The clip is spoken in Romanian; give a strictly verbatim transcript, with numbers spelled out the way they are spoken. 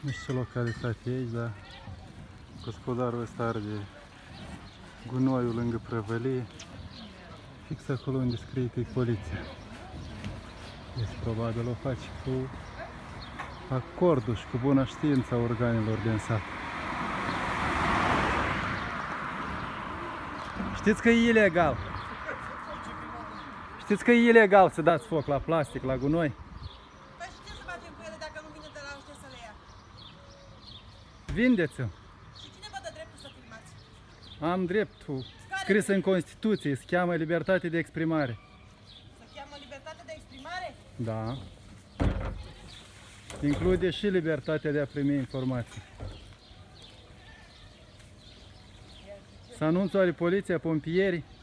Nu știu ce localitate e aici, dar gospodarul ăsta arde gunoiul lângă prăvălie, fix acolo unde scrie că e poliția. Deci probabil o face cu acordul și cu bună știința organelor din sat. Știți că e ilegal? Știți că e ilegal să dați foc la plastic, la gunoi? Păi și ce să facem cu ele dacă nu vine de la ăștia să le ia? Vindeți-o! Și cine vă dă dreptul să filmați? Am dreptul scris în Constituție, se cheamă libertate de exprimare. Se cheamă libertate de exprimare? Da. Include și libertatea de a primi informații. Să anunț oare poliția, pompierii?